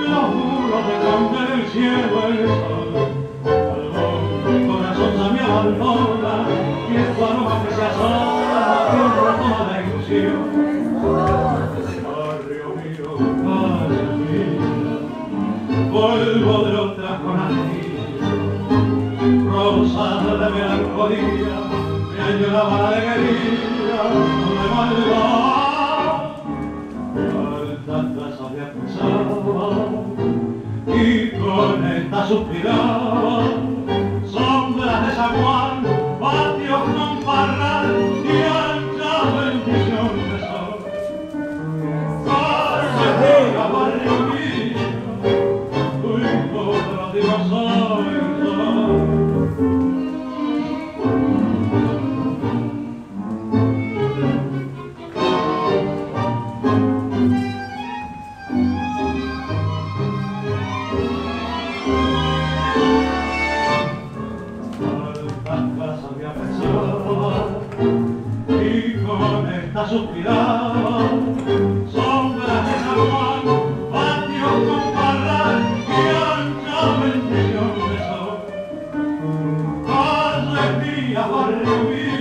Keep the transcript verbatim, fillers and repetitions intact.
los muros de campo del cielo el sol. Mi corazón se me abandona y es tu aroma que se asoma que un rato de ilusión. Barrio mío, calle mía, vuelvo de otra conadía, rosada de melancolía, me añoraba la alegría, no me maldad. Tantas había pensado y con esta suspiraba, sombras de San Juan, patios con parral y ancha bendición de sol. Calle mía, barrio mío, tu hijo de los dinosaurios. Había pensado y con esta suspiraba, sombras de San Juan, patios con parral y ancha bendición de sol. Calle mía, barrio mío,